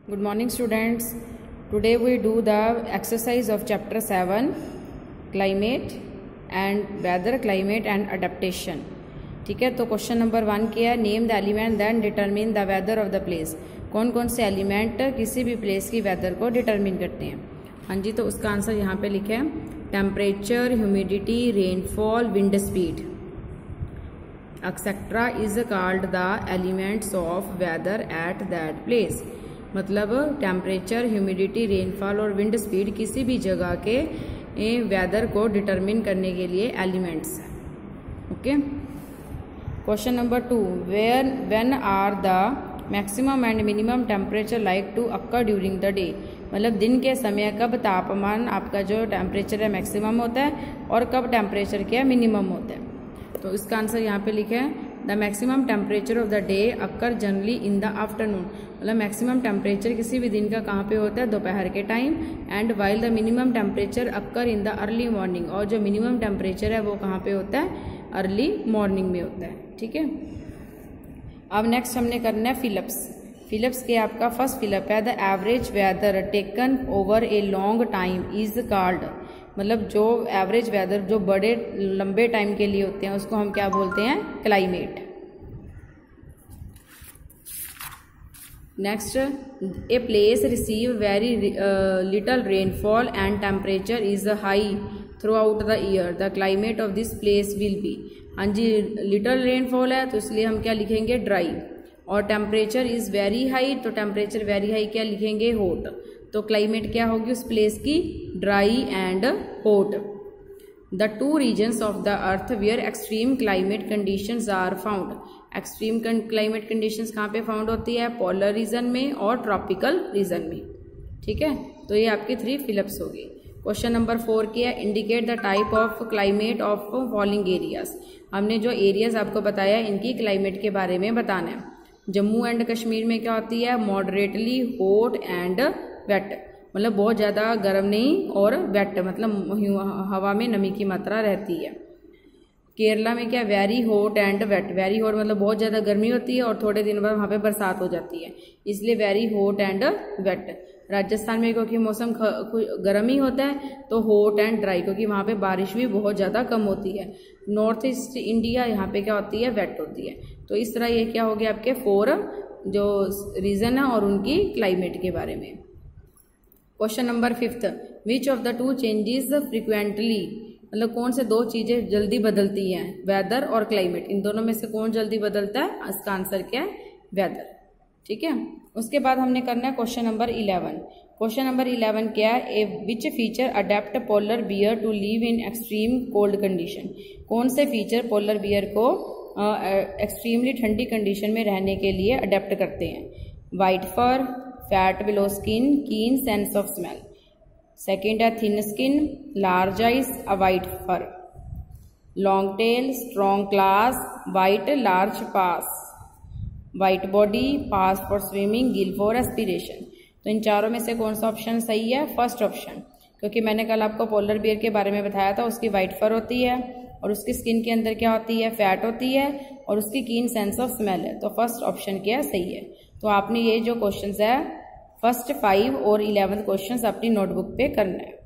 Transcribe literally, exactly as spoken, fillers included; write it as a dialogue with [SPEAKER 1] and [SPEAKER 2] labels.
[SPEAKER 1] Good morning students. Today we do the exercise of chapter seven, climate and weather, climate and adaptation. ठीक है, तो question number one क्या है, name the element then determine the weather of the place. कौन कौन से element किसी भी प्लेस की वेदर को डिटरमिन करते हैं। हाँ जी, तो उसका आंसर यहाँ पे लिखे है temperature, humidity, rainfall, wind speed etcetera is called the elements of weather at that place. मतलब टेम्परेचर, ह्यूमिडिटी, रेनफॉल और विंड स्पीड किसी भी जगह के वेदर को डिटरमिन करने के लिए एलिमेंट्स हैं। Okay, question number two, where when are the maximum and minimum temperature like to occur during the day. मतलब दिन के समय कब तापमान आपका जो टेम्परेचर है मैक्सिमम होता है और कब टेम्परेचर क्या मिनिमम होता है। तो इसका आंसर यहाँ पे लिखे है the maximum temperature of the day occur generally in the afternoon. मतलब मैक्सिमम टेम्परेचर किसी भी दिन का कहाँ पे होता है, दोपहर के time. And while the minimum temperature occur in the early morning. और जो मिनिमम टेम्परेचर है वो कहाँ पे होता है, अर्ली मॉर्निंग में होता है। ठीक है, अब नेक्स्ट हमने करना है फिलिप्स। फिलिप्स के आपका फर्स्ट फिलिप है the average weather taken over a long time is called. मतलब जो एवरेज वेदर जो बड़े लंबे टाइम के लिए होते हैं उसको हम क्या बोलते हैं, climate. Next, a place receive very little rainfall and temperature is high throughout the year the climate of this place will be. हाँ जी, लिटल रेनफॉल है तो इसलिए हम क्या लिखेंगे, ड्राई। और टेम्परेचर इज वेरी हाई तो टेम्परेचर वेरी हाई क्या लिखेंगे, हॉट। तो क्लाइमेट क्या होगी उस प्लेस की, dry and hot. The two regions of the earth where extreme climate conditions are found. Extreme climate conditions कहाँ पे फाउंड होती है, पोलर रीजन में और ट्रॉपिकल रीजन में। ठीक है, तो ये आपकी थ्री फिलिप्स होगी। क्वेश्चन नंबर फोर की है indicate the type of climate of following areas. हमने जो एरियाज आपको बताया इनकी क्लाइमेट के बारे में बताना है। जम्मू एंड कश्मीर में क्या होती है, मॉडरेटली हॉट एंड वेट। मतलब बहुत ज़्यादा गर्म नहीं और वेट मतलब हवा में नमी की मात्रा रहती है। केरला में क्या, very hot and wet. Very hot मतलब बहुत ज़्यादा गर्मी होती है और थोड़े दिन बाद वहाँ पे बरसात हो जाती है, इसलिए very hot and wet. Rajasthan में क्योंकि मौसम गर्म ही होता है तो हॉट एंड ड्राई, क्योंकि वहाँ पे बारिश भी बहुत ज़्यादा कम होती है। नॉर्थ ईस्ट इंडिया यहाँ पे क्या होती है, वेट होती है। तो इस तरह ये क्या हो गया आपके फोर जो रीजन है और उनकी क्लाइमेट के बारे में। Question number fifth, which of the two changes frequently. मतलब कौन से दो चीजें जल्दी बदलती हैं, वेदर और क्लाइमेट। इन दोनों में से कौन जल्दी बदलता है, इसका आंसर क्या है, वेदर। ठीक है, उसके बाद हमने करना है question number eleven. Question number eleven क्या है, a which feature adept polar bear to live in extreme cold condition. कौन से फीचर पोलर बियर को एक्सट्रीमली ठंडी कंडीशन में रहने के लिए अडेप्ट करते हैं। White fur, fat below skin, keen sense of smell. Second है thin skin, large eyes, a white fur. Long tail, strong claws, white large paws, white body, paws for swimming, Gill for aspiration. तो इन चारों में से कौन सा option सही है, फर्स्ट ऑप्शन। क्योंकि मैंने कल आपको पोलर बियर के बारे में बताया था, उसकी वाइट फर होती है और उसकी स्किन के अंदर क्या होती है, फैट होती है और उसकी कीन सेंस ऑफ स्मेल है। तो फर्स्ट ऑप्शन क्या सही है। तो आपने ये जो क्वेश्चंस है फर्स्ट फाइव और इलेवेंथ क्वेश्चंस अपनी नोटबुक पे करना है।